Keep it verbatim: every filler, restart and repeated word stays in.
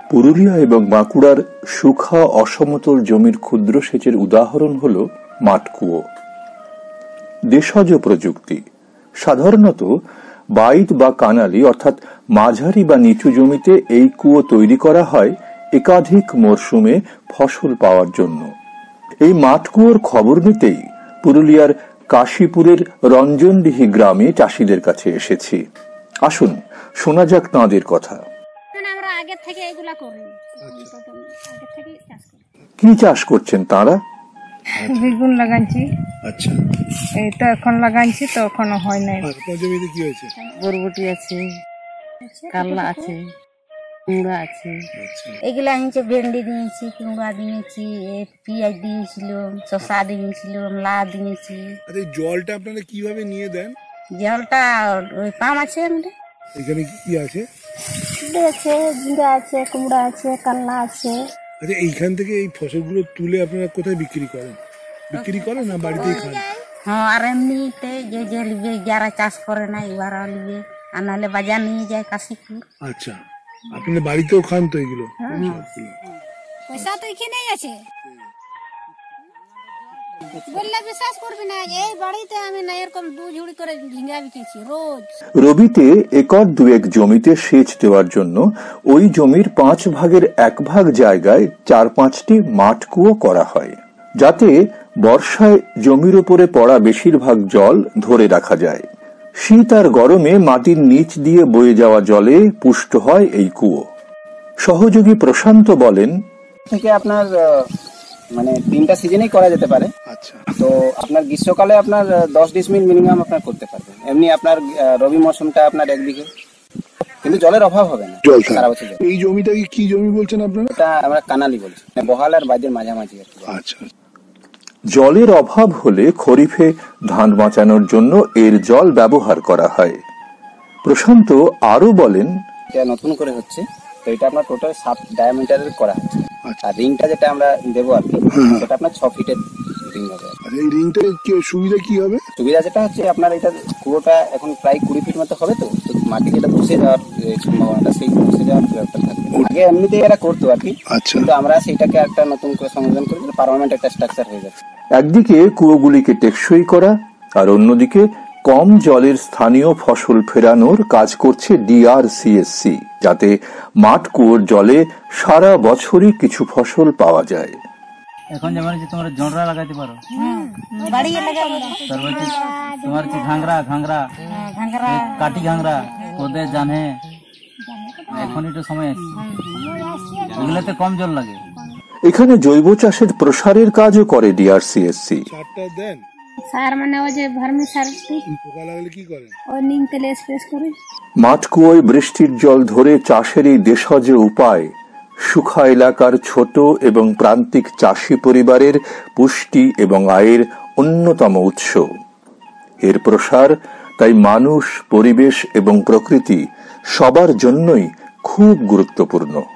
পুরুলিয়া এবং বাঁকুড়ার শুখা অসমতল জমির ক্ষুদ্র সেচের উদাহরণ হল মাঠকুয়ো। দেশজ প্রযুক্তি। সাধারণত বাইত বা কানালি অর্থাৎ মাঝারি বা নিচু জমিতে এই কুয়ো তৈরি করা হয় একাধিক মরশুমে ফসল পাওয়ার জন্য। এই মাঠকুয়োর খবর নিতেই পুরুলিয়ার কাশীপুরের রঞ্জনডিহি গ্রামে চাষিদের কাছে এসেছি। আসুন শোনা যাক তাঁদের কথা। কি চাষ করছেন তাঁরা? বেগুন লাগাইছি। আচ্ছা, এই তো এখন লাগাইছি, তো এখনো হয় নাই। আপনার জমিতে কি হয়েছে? বরবটি আছে, কাল্লা আছে, কুমড়া আছে। এগুলা আনছে, ভেন্ডি দিয়েছি, কুমড়া দিয়েছি, পেঁয়াজ দিয়েছিলাম, শসা দিয়েছিলাম, লা দিয়েছি। আচ্ছা, জলটা আপনারা কিভাবে নিয়ে দেন? জলটা ওই পাম্প আছে আমাদের। এখানে কি আছে? আছে, জিরা আছে, কুমড়া আছে, কাল্লা আছে। আচ্ছা, এইখান থেকে এই ফসলগুলো তুলে আপনারা কোথায় বিক্রি করেন? বিক্রি করেন না বাড়িতেই খান? হ্যাঁ, আর এমনিতে যে যে লিবে যারা চাষ করে না এবার লিবে, আর নাহলে বাজার নিয়ে যায় কাশীপুর। আচ্ছা, আপনাদের বাড়িতেও খান তো এগুলো? পয়সা তো এখানেই আছে, বললে বিশ্বাস করবি না। এই বাড়িতে আমি না এরকম দু ঝুড়ি করে ঝিঙ্গা বিকেছি রোজ। রবিতে একর দুয়েক জমিতে সেচ দেওয়ার জন্য ওই জমির পাঁচ ভাগের এক ভাগ জায়গায় চার পাঁচটি মাঠকুয়ো করা হয়, যাতে বর্ষায় জমির উপরে পড়া বেশিরভাগ জল ধরে রাখা যায়। শীত আর গরমে মাটির নিচ দিয়ে বয়ে যাওয়া জলে পুষ্ট হয় এই কুয়ো। সহযোগী প্রশান্ত বলেন, থেকে আপনার মানে তিনটা সিজনেই করা যেতে পারে। আচ্ছা, তো আপনার গ্রীষ্মকালে আপনার দশ ডিসমিল মিনিমাম আপনার করতে পারবেন। এমনি আপনার রবি মৌসুমটা আপনার এক বিঘে, কিন্তু জলের অভাব হবে না সারা বছর। এই জমিটা কি জমি বলছেন আপনারা? এটা আমরা কানালি বলছি, বহাল আর বাইদের মাঝামাঝি। আচ্ছা, জলের অভাব হলে খরিফে ধান বাঁচানোর জন্য এর জল ব্যবহার করা হয়। প্রশান্ত আরো বলেন, এটা নতুন করে হচ্ছে, তো এটা আপনার টোটাল সাত ডায়ামিটারের করা হচ্ছে। আর রিংটা যেটা আমরা দেবো আর কি, সেটা আপনার ছ ফিটের রিং হবে। এই রিংটার সুবিধা কি হবে? সুবিধা যেটা হচ্ছে আপনার এটা কুয়োটা এখন প্রায় কুড়ি ফিট মতো হবে, তো মাটি যেটা ধসে যাওয়ার সম্ভাবনাটা সেই ধসে যাওয়ার ব্যাপারটা থাকবে। আগে এমনিতেই এরা করতো আর কি, কিন্তু আমরা সেইটাকে একটা নতুন করে সংযোজন করে পার্মানেন্ট একটা স্ট্রাকচার হয়ে যাচ্ছে। একদিকে কুয়োগুলিকে টেকসই করা আর অন্যদিকে কম জলের স্থানীয় ফসল ফেরানোর কাজ করছে ডিআরসিএসসি, যাতে মাঠ কুয়োর জলে সারা বছরই কিছু ফসল পাওয়া যায়। এখন যেমন তোমরা জনরা লাগাইতে পারো, তোমার হচ্ছে ঘাংরা ঘাংরা কাটি ঘাংরা ওদের জানে এখন একটু সময় এগুলোতে কম জল লাগে। এখানে জৈব চাষের প্রসারের কাজও করে ডিআরসিএসসি। সার মানে ওই যে ভার্মি সার, পোকা লাগলে কি করেন? ওই নিম তেলে স্প্রে করে। মাঠ কুয়োয় বৃষ্টির জল ধরে চাষের এই দেশজ উপায় শুখা এলাকার ছোট এবং প্রান্তিক চাষী পরিবারের পুষ্টি এবং আয়ের অন্যতম উৎস। এর প্রসার তাই মানুষ, পরিবেশ এবং প্রকৃতি সবার জন্যই খুব গুরুত্বপূর্ণ।